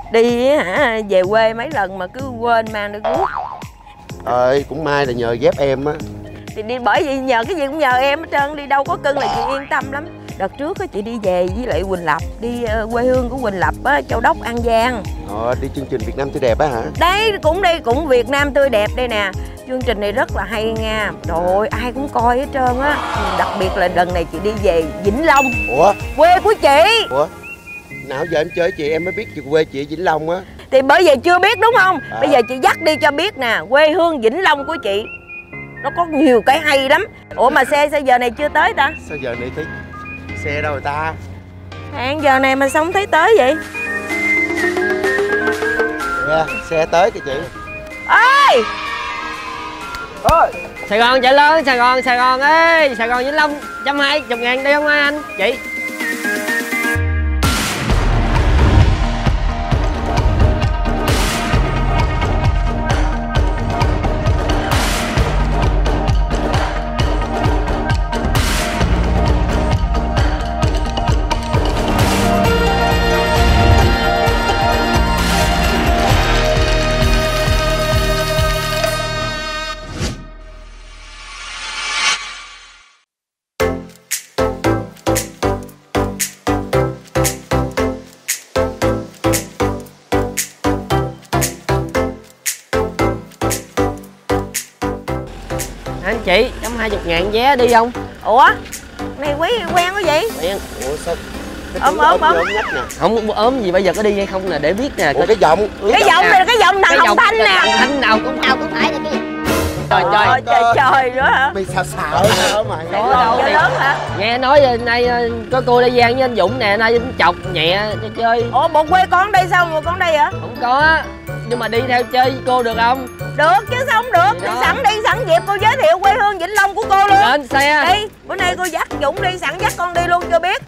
Đi hả, về quê mấy lần mà cứ quên mang được guốc. Cũng may là nhờ ghép em á. Thì đi bởi vì nhờ cái gì cũng nhờ em hết trơn, đi đâu có cưng là chị yên tâm lắm. Đợt trước á chị đi về với lại Quỳnh Lập, đi quê hương của Quỳnh Lập á, Châu Đốc, An Giang. Đi chương trình Việt Nam tươi đẹp á hả? Đấy, cũng Việt Nam tươi đẹp đây nè. Chương trình này rất là hay nha. Trời ơi, ai cũng coi hết trơn á. Đặc biệt là lần này chị đi về Vĩnh Long. Ủa? Quê của chị. Ủa? Nào giờ em chơi chị em mới biết chị quê chị Vĩnh Long á. Thì bởi vì chưa biết đúng không? Bây giờ chị dắt đi cho biết nè, quê hương Vĩnh Long của chị nó có nhiều cái hay lắm. Ủa mà xe sao giờ này chưa tới ta? Sao giờ này thấy xe đâu rồi ta? Hẹn giờ này mà sao không thấy tới vậy? Xe tới kìa chị. Ơi! Ơi! Sài Gòn chạy lớn, Sài Gòn ơi! Sài Gòn Vĩnh Long 120.000 đi không anh? Chị. Anh chị, 120.000 vé đi không? Ủa? Này quen quá vậy? Quen. Ủa sao? Ốm nhách nè. Không ốm gì bây giờ có đi hay không nè để biết nè. Ủa cái giọng. Cái giọng này là cái giọng thằng Hồng Thanh nè. Thanh nào cũng phải là cái gì? Trời nữa hả? Mày sợ hả mày? Đâu lớn hả? Nghe nói nay có cô Lê Giang với anh Dũng nè, nay chọc nhẹ cho chơi. Ủa bộ quê con đây sao mà con đây hả? Không có. Nhưng mà đi theo chơi với cô được không? Được chứ sao không được? Đi sẵn dịp cô giới thiệu quê hương Vĩnh Long của cô luôn. Lên xe. Đi, bữa nay cô dắt Dũng đi, sẵn dắt con đi luôn cho biết.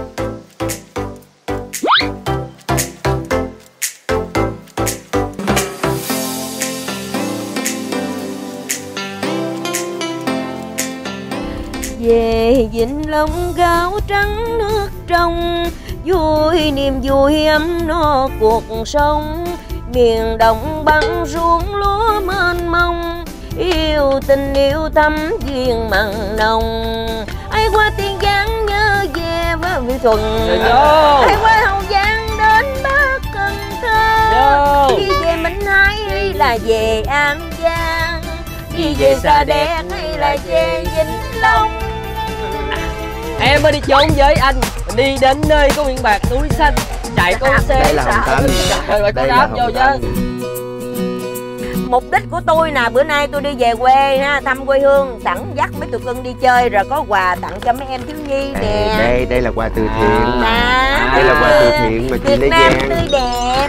Về Vĩnh Long gạo trắng nước trong, vui niềm vui ấm no cuộc sống. Miền Đông băng ruộng lúa mênh mông, yêu tình yêu thắm duyên mặn nồng. Ai qua Tiền Giang nhớ về với Vị Thuận, ai qua Hậu Giang đến Bắc Cần Thơ. Đi về Minh Hải hay là về An Giang, đi về Sa Đéc hay là về Vĩnh Long. Em mới đi trốn với anh, đi đến nơi có biển bạc núi xanh, chạy con xe. Đây là Hồng Thanh. Rồi có đáp vô chứ. Mục đích của tôi nè, bữa nay tôi đi về quê ha, thăm quê hương, sẵn dắt mấy tụi cưng đi chơi rồi có quà tặng cho mấy em thiếu nhi nè. Đây là quà từ thiện. Đây là quà từ thiện mà chị Lê Giang. Việt Nam tươi đẹp.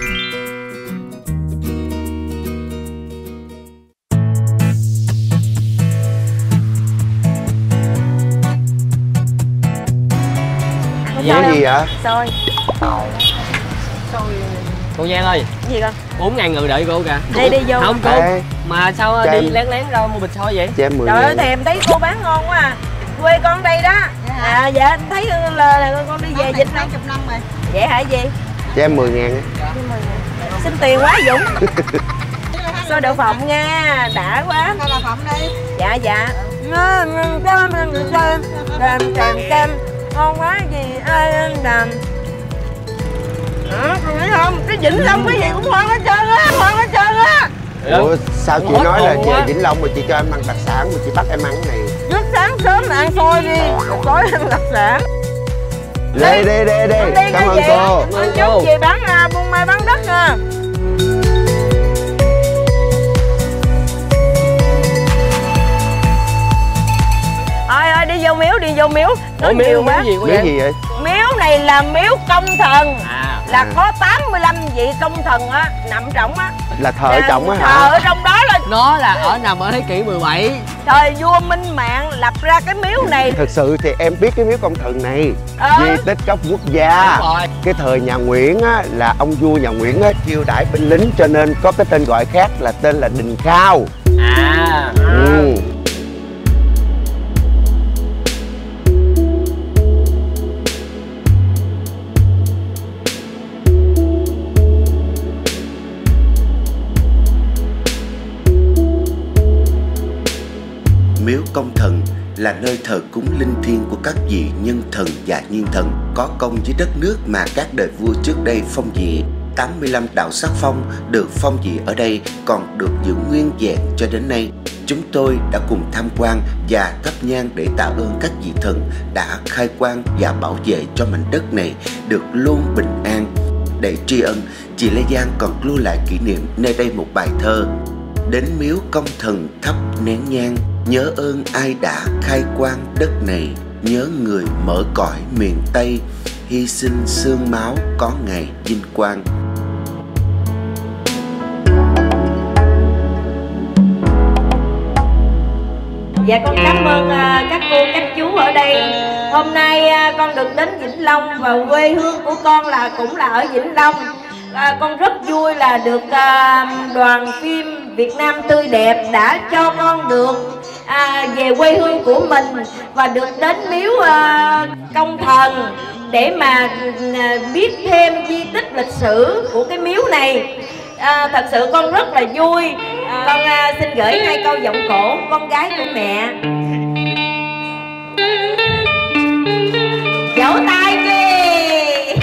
Cái gì vậy? Xôi. Cô Giang ơi. Gì con? 4.000 người đợi cô kìa. Đi vô. Không cô. Mà sao đi lén ra mua bịch xôi vậy? Cho em 10.000. Trời ơi thèm thấy cô bán ngon quá à. Quê con đây đó. Dạ thấy là con đi về Vĩnh Long 20 năm rồi. Vậy hả gì? Cho em 10.000 á. Xin tiền quá Dũng. Xôi đậu phộng nha, đã quá. Sao đậu phộng đi? Dạ. Kem ngon quá gì ai làm. Con thấy không? Cái Vĩnh Long cái gì cũng ngon hết trơn á, Ủa sao chị nói là về Vĩnh Long mà chị cho em ăn đặc sản mà chị bắt em ăn cái này? Trước sáng sớm là ăn xôi đi, tối ăn đặc sản. Đi. Cảm ơn cô. Ăn chút gì bán buôn mai bán đất nha. Thôi đi vô miếu. Ủa miếu gì cô Miếu gì vậy? Miếu này là miếu công thần. Là có 85 vị công thần á, nằm trong á. Là thờ ở trong á hả? Thờ ở trong đó là nó là nằm ở thế kỷ 17. thời vua Minh Mạng lập ra cái miếu này. Thực sự thì em biết cái miếu công thần này, di tích cấp quốc gia. Đúng rồi. Cái thời nhà Nguyễn á, là ông vua nhà Nguyễn á, chiêu đãi binh lính cho nên có cái tên gọi khác là tên là Đình Khao. Miếu Công Thần là nơi thờ cúng linh thiêng của các vị nhân thần và nhiên thần có công với đất nước mà các đời vua trước đây phong vị. 85 đạo sắc phong được phong vị ở đây còn được giữ nguyên vẹn cho đến nay. Chúng tôi đã cùng tham quan và thắp nhang để tạ ơn các vị thần đã khai quang và bảo vệ cho mảnh đất này được luôn bình an. Để tri ân, chị Lê Giang còn lưu lại kỷ niệm nơi đây một bài thơ: đến miếu công thần thắp nén nhang, nhớ ơn ai đã khai quang đất này, nhớ người mở cõi miền Tây, hy sinh xương máu có ngày vinh quang. Dạ con cảm ơn các cô các chú ở đây. Hôm nay con được đến Vĩnh Long và quê hương của con cũng là ở Vĩnh Long. Con rất vui là được đoàn phim Việt Nam Tươi Đẹp đã cho con được về quê hương của mình và được đến miếu Công Thần để mà biết thêm di tích lịch sử của cái miếu này. Thật sự con rất là vui. Con xin gửi 2 câu giọng cổ con gái của mẹ. Vỗ tay đi.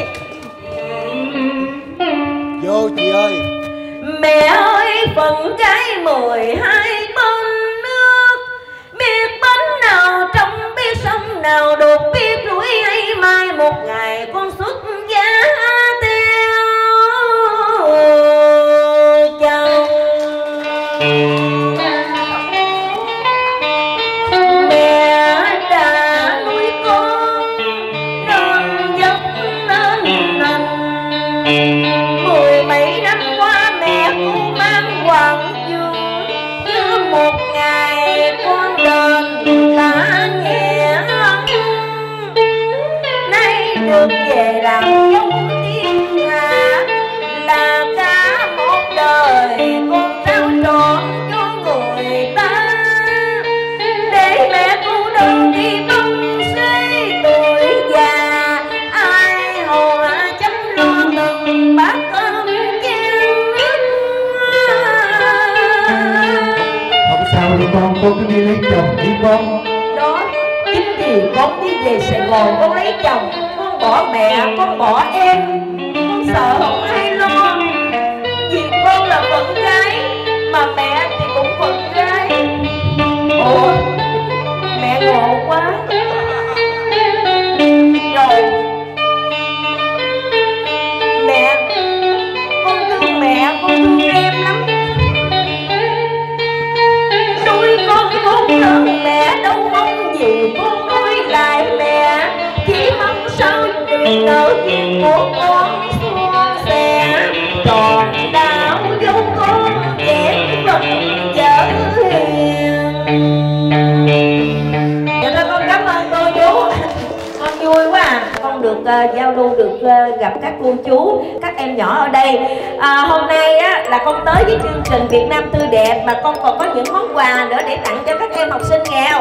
Vô chị ơi. Mẹ ơi phận cái 12 bên nước, biết bến nào trong biết sông nào đột biết núi hay mai một ngày con xuất giá theo chồng. Mẹ đã nuôi con nên dốc nên nành, 10 mấy năm qua mẹ cũng mang hoàng dương, như một ngày con đền đã nghĩa ân. Nay được về làm dâu thiên hạ là cả một đời con trao trọn cho người ta, để mẹ cô đơn đi bông xây tuổi già, ai hầu hạ chăm lo từng bát cơm chén nước. Không sao đi con cứ đi lấy chồng đi con. Đó chính vì con đi về Sài Gòn con lấy chồng, con bỏ mẹ, con bỏ em, con sợ không ai lo. Vì con là phận gái mà mẹ thì cũng phận gái. Ủa mẹ ngộ quá. Rồi mẹ, con thương em lắm. Nuôi con khôn lớn mẹ đâu mong gì con nuôi lại mẹ, chỉ mong sao chuyện nợ duyên của con suôn sẻ, tròn đạo dấu con kẻ vật vợ hiền. Dạ thôi con cảm ơn cô chú. Con vui quá con được giao lưu, được gặp các cô chú, các em nhỏ ở đây. Hôm nay là con tới với chương trình Việt Nam Tươi Đẹp mà con còn có những món quà nữa để tặng cho các em học sinh nghèo.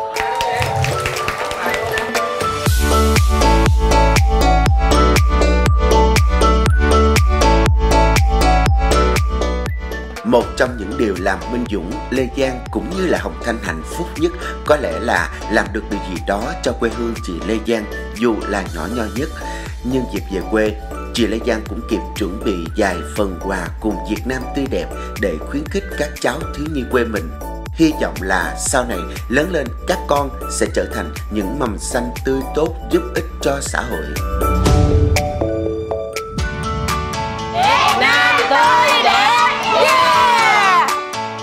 Một trong những điều làm Minh Dũng, Lê Giang cũng như là Hồng Thanh hạnh phúc nhất có lẽ là làm được điều gì đó cho quê hương chị Lê Giang, dù là nhỏ nhoi nhất. Nhân dịp về quê, chị Lê Giang cũng kịp chuẩn bị vài phần quà cùng Việt Nam Tươi Đẹp để khuyến khích các cháu thiếu nhi quê mình. Hy vọng là sau này lớn lên các con sẽ trở thành những mầm xanh tươi tốt giúp ích cho xã hội. Việt Nam Tươi Đẹp, yeah!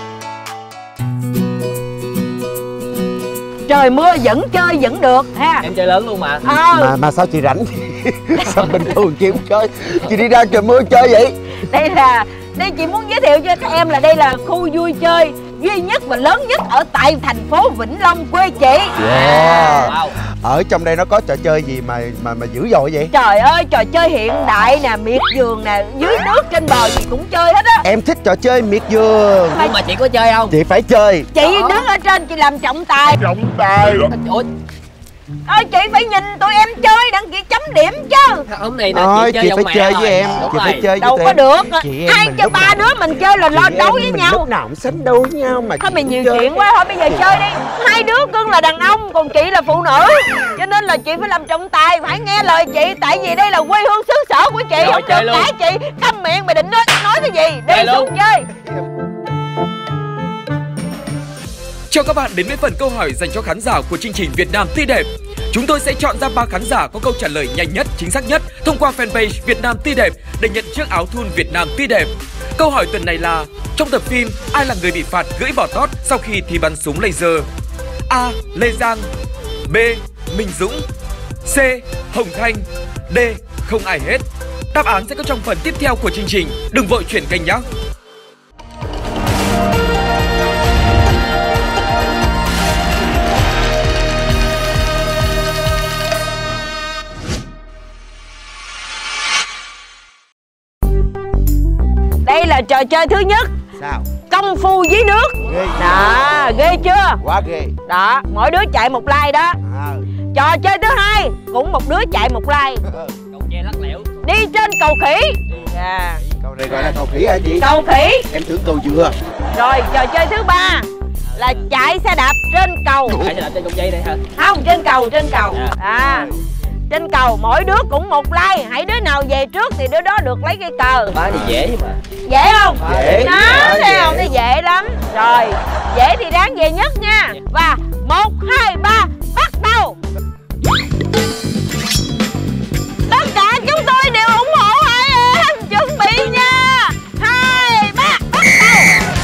Trời mưa vẫn chơi vẫn được ha. Em chơi lớn luôn mà. Mà sao chị rảnh? Sao bình thường chị không chơi? Chị đi ra trời mưa chơi vậy? Đây chị muốn giới thiệu cho các em là đây là khu vui chơi duy nhất và lớn nhất ở tại thành phố Vĩnh Long quê chị. Yeah. Wow. Ở trong đây nó có trò chơi gì mà dữ dội vậy? Trời ơi, trò chơi hiện đại nè, miệt vườn nè, dưới nước trên bờ gì cũng chơi hết á. Em thích trò chơi miệt vườn. Nhưng mà chị có chơi không? Chị phải chơi. Chị đứng ở trên chị làm trọng tài. Trọng tài. Ủa, Chị phải nhìn tụi em chơi đặng chị chấm điểm chứ. Hôm này nè chị phải chơi với em. Chị phải chơi với đâu có được. Hai cho ba đứa mình chơi là lo đấu với nhau. Lúc nào cũng sánh đấu với nhau mà. Thôi mày nhiều chuyện quá, thôi bây giờ chơi đi. Hai đứa cưng là đàn ông, còn chị là phụ nữ, cho nên là chị phải làm trọng tài, phải nghe lời chị. Tại vì đây là quê hương xứ sở của chị. Không được cãi chị. Câm miệng, mày định nói cái gì? Đi xuống chơi. Chào các bạn đến với phần câu hỏi dành cho khán giả của chương trình Việt Nam Tươi Đẹp. Chúng tôi sẽ chọn ra 3 khán giả có câu trả lời nhanh nhất, chính xác nhất thông qua fanpage Việt Nam Tươi Đẹp để nhận chiếc áo thun Việt Nam Tươi Đẹp. Câu hỏi tuần này là: trong tập phim ai là người bị phạt gãy bỏ tót sau khi thi bắn súng laser? A. Lê Giang, B. Minh Dũng, C. Hồng Thanh, D. Không ai hết. Đáp án sẽ có trong phần tiếp theo của chương trình. Đừng vội chuyển kênh nhé. Đây là trò chơi thứ nhất. Sao? Công phu dưới nước. Ghê. Đó, ghê chưa? Quá ghê. Đó, mỗi đứa chạy một like đó. Trò chơi thứ hai cũng một đứa chạy một like. Cầu tre lắc lẻo. Đi trên cầu khỉ. Cầu này gọi là cầu khỉ hả chị? Cầu khỉ. Em tưởng cầu dừa. Rồi trò chơi thứ ba là chạy xe đạp trên cầu. Chạy xe đạp trên cục dây đây hả? Không, trên cầu. Trên cầu mỗi đứa cũng một like. Hãy đứa nào về trước thì đứa đó được lấy cái cờ. Ba thì dễ mà. Dễ không? Dễ. Đó, thấy không? Nó dễ lắm. Rồi, dễ thì đáng về nhất nha. Và 1, 2, 3, bắt đầu. Tất cả chúng tôi đều ủng hộ hai em. Chuẩn bị nha. 2, 3, bắt đầu.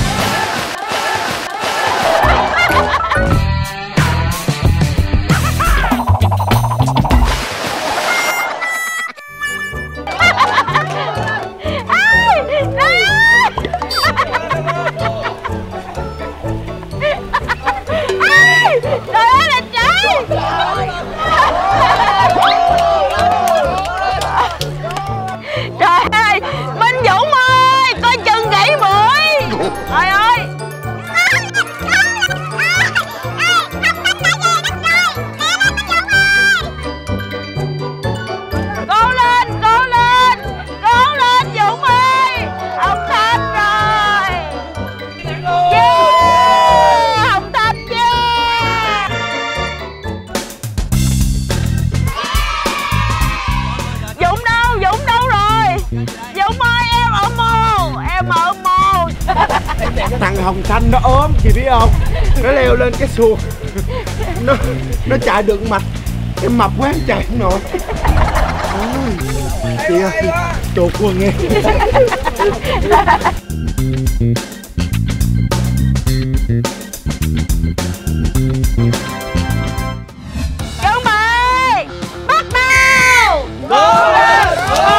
Trời ơi là trời. Trời ơi, Minh Dũng ơi, coi chừng gãy mũi. Trời ơi. Cố lên Dũng ơi. Ông Thanh rồi. Yeah, Hồng Thanh yeah. Dũng đâu rồi? Dũng ơi, em ở mồ. Thằng Hồng Thanh nó ốm chị biết không? Nó leo lên cái xuồng. Nó chạy được mạch. Em mập quá em chạy không nổi. Chị ơi, chuột quần nghe. Chuẩn bị, bắt đầu. Cố lên.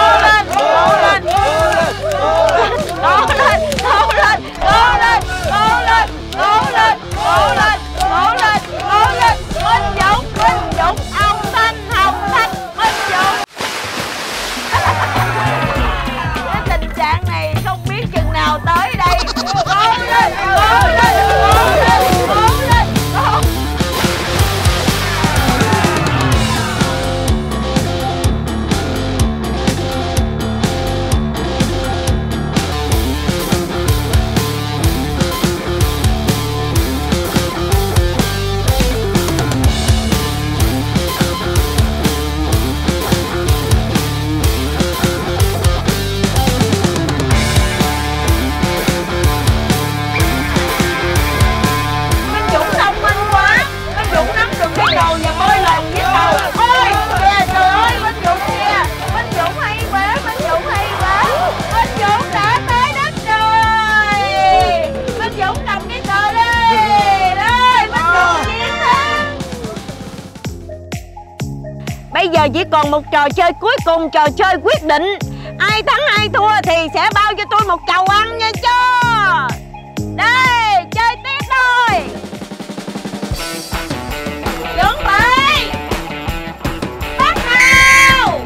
Minh Dũng, ông Thanh, Hồng Thanh, Minh Dũng. Cái tình trạng này không biết chừng nào tới đây. Cố lên. Bây giờ chỉ còn một trò chơi cuối cùng, trò chơi quyết định. Ai thắng ai thua thì sẽ bao cho tôi một chầu ăn nha cho. Đây, chơi tiếp thôi. Chuẩn bị, bắt đầu.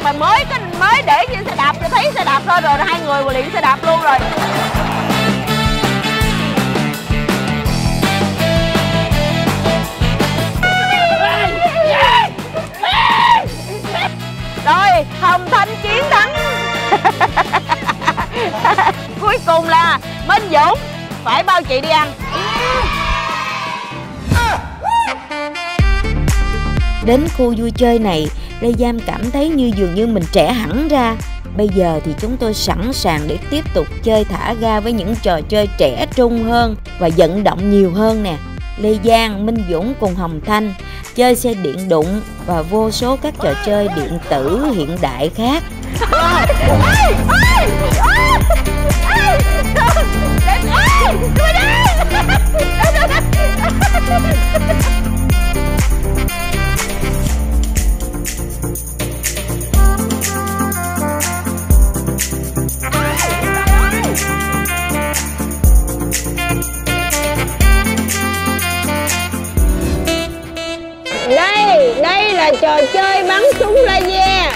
mà mới để trên xe đạp cho thấy xe đạp thôi rồi hai người liền xe đạp luôn rồi. Rồi Hồng Thanh chiến thắng. Cuối cùng là Minh Dũng phải bao chị đi ăn. Đến khu vui chơi này, Lê Giang cảm thấy như dường như mình trẻ hẳn ra. Bây giờ thì chúng tôi sẵn sàng để tiếp tục chơi thả ga với những trò chơi trẻ trung hơn và vận động nhiều hơn nè. Lê Giang, Minh Dũng cùng Hồng Thanh chơi xe điện đụng và vô số các trò chơi điện tử hiện đại khác. Đây là trò chơi bắn súng laser.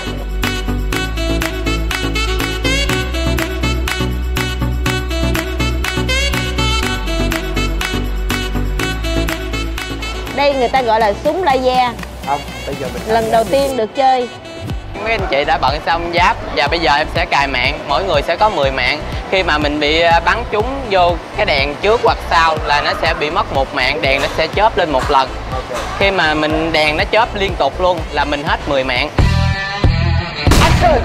Đây người ta gọi là súng laser. Không, bây giờ mình lần đầu tiên được chơi. Mấy anh chị đã bận xong giáp và bây giờ em sẽ cài mạng, mỗi người sẽ có 10 mạng. Khi mà mình bị bắn trúng vô cái đèn trước hoặc sau là nó sẽ bị mất một mạng, đèn nó sẽ chớp lên một lần. Khi mà mình đèn nó chớp liên tục luôn là mình hết 10 mạng. Action.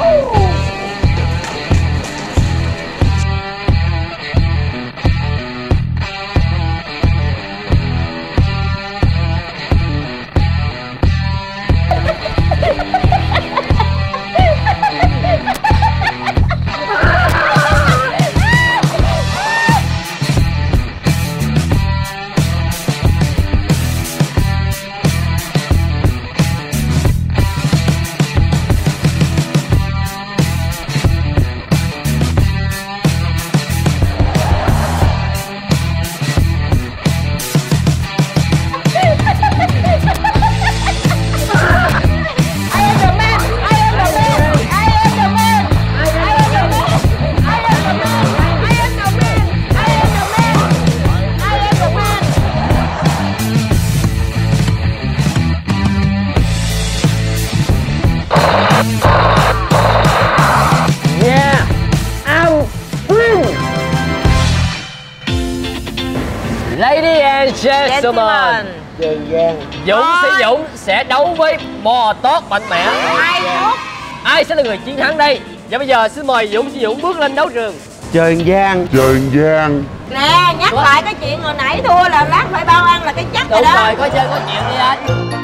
Ladies and gentlemen, Dũng sẽ đấu với bò tót mạnh mẽ. Ai sẽ là người chiến thắng đây? Và bây giờ xin mời Dũng bước lên đấu trường. Trần Giang. Nè, nhắc lại cái chuyện hồi nãy thua là lát phải bao ăn là cái chắc rồi đó. Đúng rồi, có chơi có chuyện đi anh.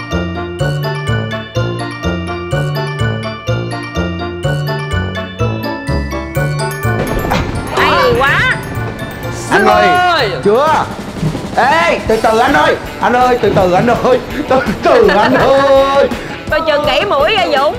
Hay quá. Anh ơi, chưa. Ê, từ từ anh ơi, từ từ anh ơi. Coi chừng gãy mũi ra Dũng.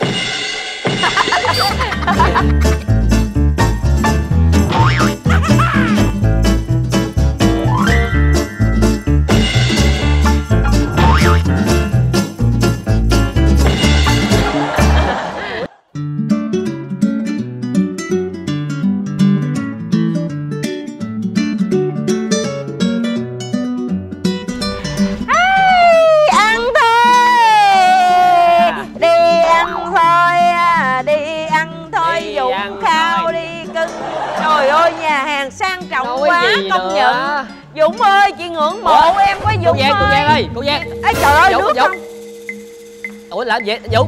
Trời ơi, nhà hàng sang trọng quá, công nhận. Dũng ơi, chị ngưỡng mộ em quá Dũng ơi. Cô Giang ơi, cô Giang. Ê trời ơi, nước Dũng. Ủa làm gì Dũng?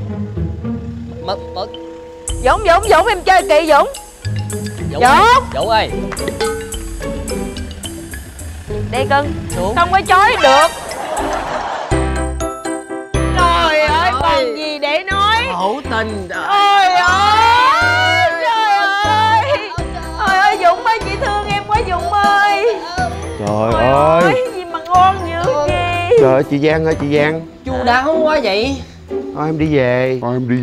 Dũng em chơi kỵ Dũng. Dũng ơi. Đi cưng. Không có chối được. Trời ơi, còn gì để nói. Hữu tình. Trời ơi. Trời ơi Dũng ơi, chị thương em quá Dũng ơi. Trời ơi, gì mà ngon dữ gì. Trời ơi chị Giang ơi, chị Giang. Chu đáo quá vậy. Thôi em đi về.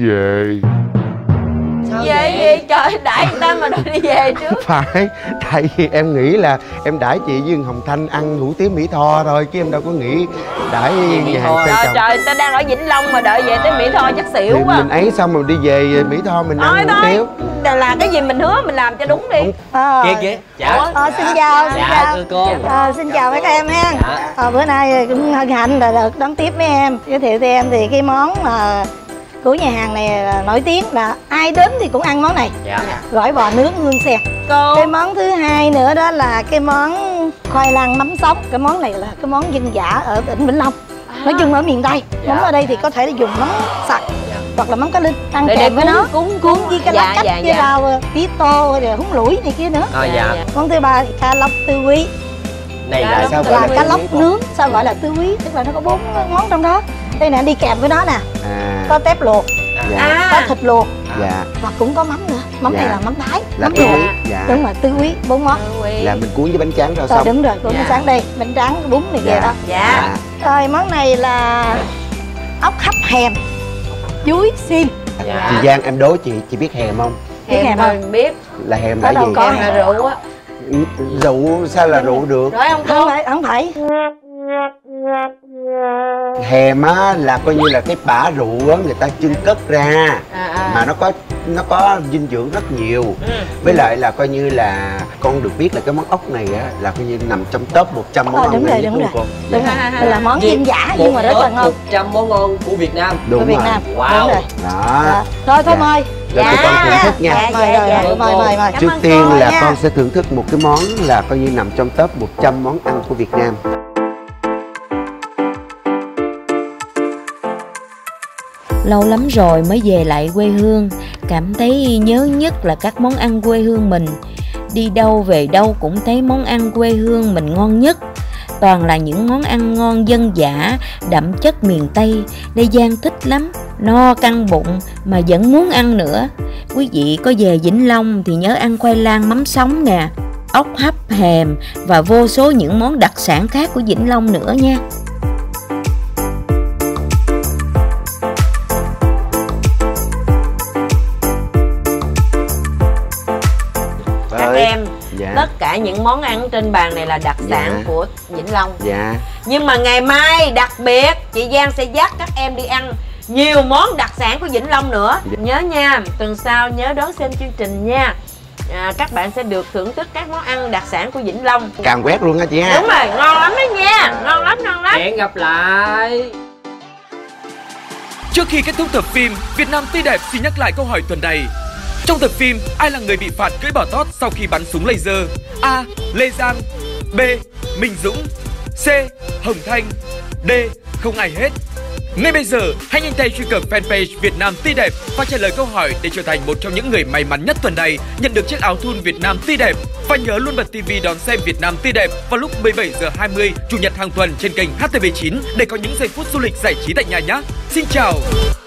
Sao về gì trời, đãi người ta mà đòi đi về trước. Phải, tại vì em nghĩ là em đãi chị với Hồng Thanh ăn hủ tiếu Mỹ Tho thôi, chứ em đâu có nghĩ đãi nhà hàng sang trọng. Trời, ta đang ở Vĩnh Long mà đợi về tới Mỹ Tho chắc xỉu quá. Mình ấy xong rồi đi về Mỹ Tho mình ăn hủ tiếu. Là cái gì mình hứa mình làm cho đúng đi. Kìa. Dạ. Xin chào. Dạ thưa cô. Xin chào mấy các em ha. Bữa nay cũng hân hạnh là được đón tiếp mấy em. Giới thiệu với em thì cái món mà của nhà hàng này là nổi tiếng, là ai đến thì cũng ăn món này. Dạ. Gỏi bò nướng hương sen. Cái món thứ hai nữa đó là cái món khoai lang mắm sống. Cái món này là cái món dân dã ở tỉnh Vĩnh Long. Nói chung ở miền Tây. Món ở đây thì có thể là dùng mắm sặc hoặc là mắm cá linh ăn kèm với nó, cuốn với cái lá cách với rau tía tô rồi húng lủi này kia nữa. Món thứ ba thì cá lóc tư quý. Này là sao gọi là cá lóc nướng, sao gọi là tư quý, tức là nó có 4 món trong đó. Đây nè, đi kèm với nó nè, có tép luộc, có thịt luộc, và cũng có mắm nữa. Mắm này là mắm Thái, mắm luộc. Đúng rồi, tư quý, 4 món. Là mình cuốn với bánh tráng rồi xong. Đúng rồi, cuốn bánh tráng đây, bánh tráng bún này kia đó. Rồi món này là ốc hấp hèm chuối xiêm. Chị Giang em đố chị biết hèm không? Hèm mình biết. Là hèm là gì? Có hèm rượu á. Rượu sao là rượu được? Rồi không cô? Không phải. Hèm á là coi như là cái bã rượu á người ta chưng cất ra mà nó có dinh dưỡng rất nhiều. Với lại là coi như là con được biết là cái món ốc này á là coi như nằm trong top 100 món ngon nhất của cô. Đúng rồi. Là món dân dã nhưng mà rất là ngon. 100 món ngon của Việt Nam. Đúng Việt Nam. Wow. Đúng rồi. Đó. Thôi thôi mời. Rồi tụi con thưởng thức nha. Mời. Trước tiên là con sẽ thưởng thức một cái món là coi như nằm trong top 100 món ăn của Việt Nam. Lâu lắm rồi mới về lại quê hương, cảm thấy nhớ nhất là các món ăn quê hương mình. Đi đâu về đâu cũng thấy món ăn quê hương mình ngon nhất. Toàn là những món ăn ngon dân dã, đậm chất miền Tây. Lê Giang thích lắm, no căng bụng mà vẫn muốn ăn nữa. Quý vị có về Vĩnh Long thì nhớ ăn khoai lang mắm sống nè, ốc hấp hèm và vô số những món đặc sản khác của Vĩnh Long nữa nha. Các em, tất cả những món ăn trên bàn này là đặc sản của Vĩnh Long. Nhưng mà ngày mai đặc biệt chị Giang sẽ dắt các em đi ăn nhiều món đặc sản của Vĩnh Long nữa. Nhớ nha, tuần sau nhớ đón xem chương trình nha. Các bạn sẽ được thưởng thức các món ăn đặc sản của Vĩnh Long. Càng quét luôn á chị ha. Đúng rồi, ngon lắm đó nha. Ngon lắm. Hẹn gặp lại. Trước khi kết thúc tập phim, Việt Nam tươi đẹp xin nhắc lại câu hỏi tuần này. Trong tập phim, ai là người bị phạt cưỡi bò tót sau khi bắn súng laser? A. Lê Giang, B. Minh Dũng, C. Hồng Thanh, D. Không ai hết. Ngay bây giờ, hãy nhanh tay truy cập fanpage Việt Nam tươi đẹp và trả lời câu hỏi để trở thành một trong những người may mắn nhất tuần này nhận được chiếc áo thun Việt Nam tươi đẹp. Và nhớ luôn bật TV đón xem Việt Nam tươi đẹp vào lúc 17h20 Chủ nhật hàng tuần trên kênh HTV9 để có những giây phút du lịch giải trí tại nhà nhé. Xin chào.